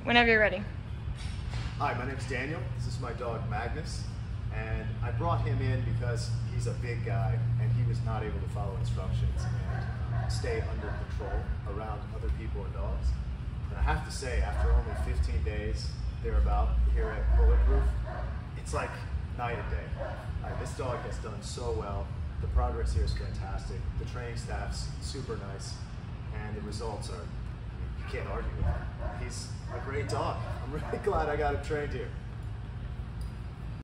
Whenever you're ready. Hi, my name's Daniel. This is my dog Magnus, and I brought him in because he's a big guy and he was not able to follow instructions and stay under control around other people and dogs. And I have to say, after only 15 days thereabout here at Bulletproof, it's like night and day. This dog has done so well. The progress here is fantastic. The training staff's super nice, and the results are, you can't argue with it. He's a great dog. I'm really glad I got him trained here.